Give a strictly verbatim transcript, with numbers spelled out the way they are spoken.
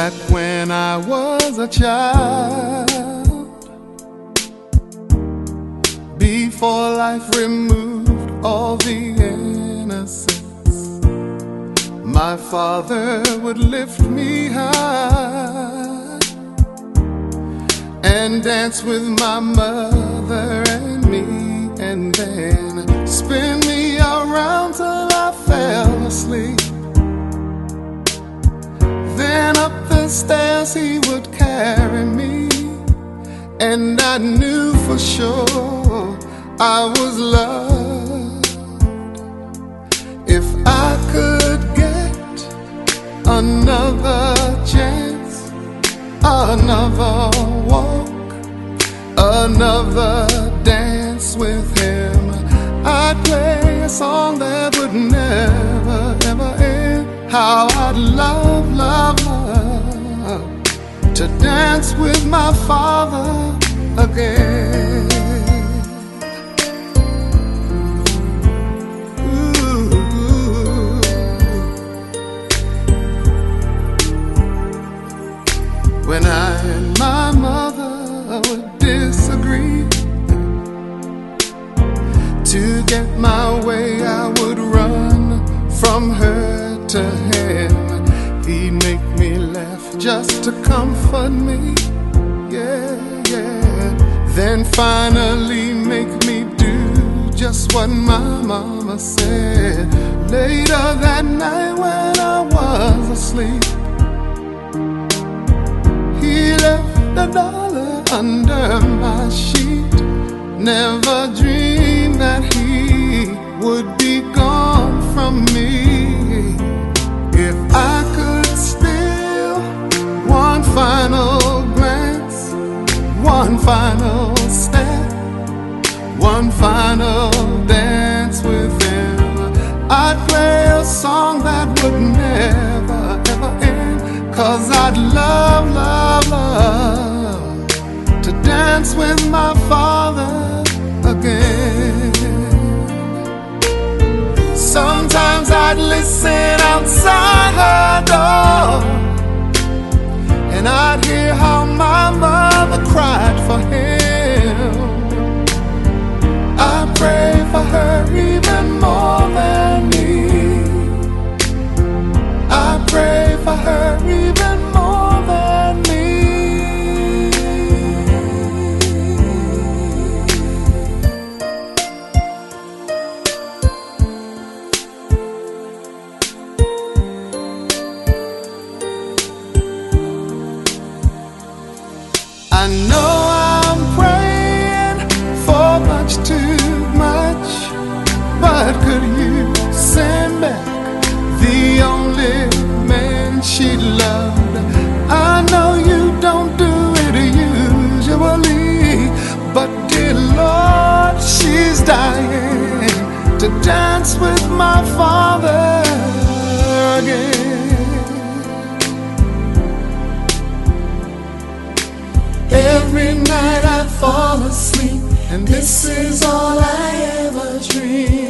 Back when I was a child, before life removed all the innocence, my father would lift me high and dance with my mother and me, and then spin me around till I fell asleep. Then up the stairs he would carry me, and I knew for sure I was loved. If I could get another chance, another walk, another dance with him, I'd play a song that would never, ever end. How I'd love, love, love to dance with my father again. Ooh. When I and my mother would disagree, to get my way I would run from her to him. He'd make me laugh just to comfort me, yeah, yeah. Then finally make me do just what my mama said. Later that night when I was asleep, he left a dollar under my sheet. Never dreamed that he would be gone from me. If I could steal one final glance, one final step, one final dance with him, I'd play a song that would never, ever end. Cause I'd love, love, love to dance with my father again. Sometimes I'd listen outside her door, and I'd hear how my mother cried for him. I pray for her even more than me. I pray for her even more than me. I know I'm praying for much too much, but could you send back the only man she loved? I know you don't do it usually, but dear Lord, she's dying to dance with my father again. Every night I fall asleep, and this is all I ever dream.